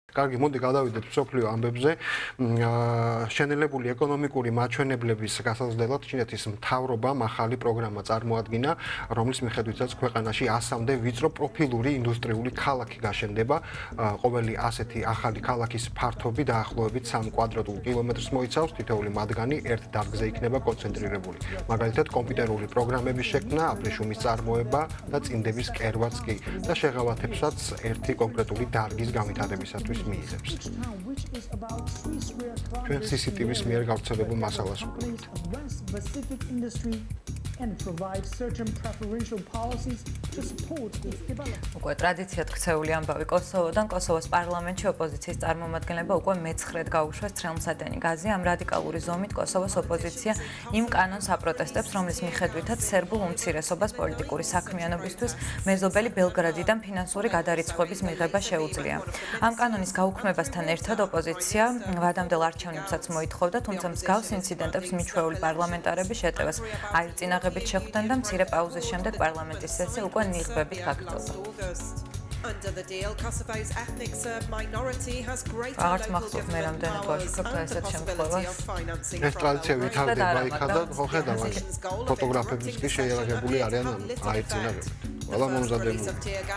კარგი, მოდი გავდავიდეთ მსოფლიო ამბებზე. შენელებული ეკონომიკური მაჩვენებლების გასაზრდელად ჩინეთის მთავრობამ ახალი პროგრამა წარმოადგინა, რომლის მიხედვითაც ქვეყანაში 100-მდე ვიწრო პროფილური ინდუსტრიული ქალაქი გაშენდება. ყოველი ასეთი ახალი ქალაქის ფართობი დაახლოებით 3 კვადრატულ კილომეტრს მოიცავს, თითოეული მათგანი ერთ დარგზე იქნება კონცენტრირებული. მაგალითად, კომპიუტერული პროგრამების შექმნა, აბრეშუმის წარმოება და წინდების კერვაც კი და შეღავათებსაც ერთი კონკრეტული დარგის განვითარებისათვის მიიღებს. ჩვენ CCTV-ს მიერ გავრცელებულ მასალას ვუყურებთ. უკვე ტრადიციად ქცეული ამბავი კოსოვოდან კოსოვოს პარლამენტში ოპოზიციის წარმომადგენლება უკვე მე-9-ად გაუშვეს ცხელმსადენი გაზი. ამ რადიკალური ზომით კოსოვოს ოპოზიცია იმ კანონს აპროტესტებს, რომლის მიხედვითაც სერბულ უმცირესობას პოლიტიკური საქმიანობისთვის მეზობელი ბელგრადიდან ფინანსური გადარიცხვების მიღება შეუძლია. ამ კანონის გაუქმებასთან ერთად ოპოზიცია ვადამდელ არჩევნებსაც მოითხოვდა, თუმცა მსგავს ინციდენტებს მიჩვეული პარლამენტარები შეტევას აირწინაღებდნენ შეხვდნენ და მცირე პაუზის შემდეგ პარლამენტის სესია უკვე ნიღბებით გაგრძელდა. აღარც მახსოვს მე რამდენი გვაშუქებთ ესეთ შემთხვევას. ეს ტრადიცია ვითარდება იქადა, ხო ხედავთ, ფოტოგრაფებიც კი შეიარაღებული არიან აირწინაღებით. ყველა მომზადებული.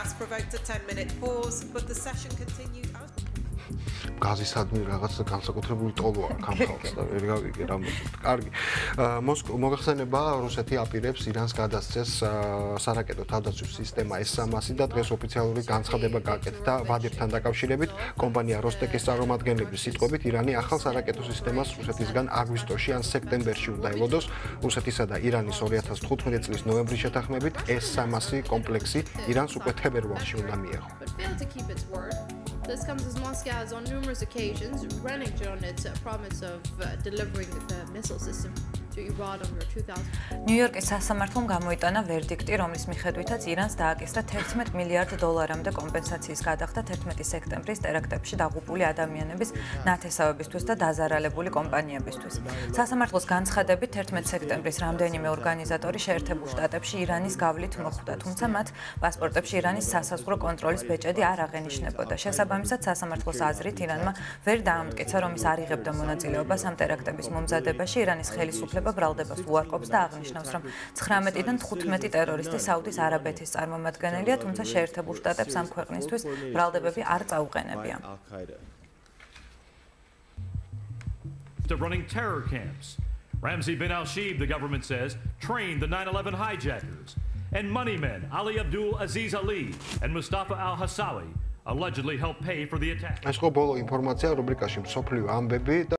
გაზისადმი რაღაც განსაკუთრებული ტოლო აქვს ამ ხალხს და ვერ გავიგე რა მოხდა. კარგი. მოგახსენება რუსეთი აპირებს ირანს გადასცეს სარაკეტო თავდაცვის სისტემა S-300 და დღეს ოფიციალური განცხადება გააკეთა ვადებთან დაკავშირებით. კომპანია როსტეკის წარმომადგენლების სიტყვებით ირანი ახალ სარაკეტო სისტემას რუსეთისგან აგვისტოში ან სექტემბერში უნდა ელოდოს. რუსეთისა და ირანის 2015 წლის ნოემბრის შეთანხმებით S-300 კომპლექსი ირანს უკვე თებერვალში უნდა მიეღო. This comes as Moscow has on numerous occasions reneged on its promise of delivering the missile system to Iran under 2000. ნიუ-იორკის სასამართლომ გამოიტანა ვერდიქტი, რომლის მიხედვითაც ირანს დააკისრა $11 მილიარდ კომპენსაციის გადახდა 11 სექტემბრის ტერაქტებში დაღუპული ადამიანების ნათესავებისთვის და დაზარალებული კომპანიებისთვის. სასამართლოს განცხადებით 11 სექტემბრის რამდენიმე ორგანიზატორი შეერთებულ შტატებში ირანის გავლით მოხვდა, თუმცა მათ პასპორტებში ირანის სასაზღვრო კონტროლის ბეჭედი არ აღენიშნებოდა. შესაბამისად, სასამართლოს აზრით ირანმა ვერ დაამტკიცა, რომ ის არ იღებდა მონაწილეობას ამ ტერაქტების მომზადებაში. ირანის ხელისუფლება ბრალდებას უარყოფს და აღნიშნავს, რომ 19-დან 15 ტერორისტი საუდის არაბეთის წარმომადგენელია, თუმცა შეერთებულ შტატებს ამ ქვეყნისთვის ბრალდებები არ წაუყენებია. They're running terror camps. Ramzi bin al-Shibh, the government says, trained the 9/11 hijackers. And money men Ali Abdul Aziz Ali and Mustafa al-Hassawi allegedly helped pay for the attack. ეს ყო ბოლო ინფორმაცია რუბრიკაში მსოფლიო ამბები.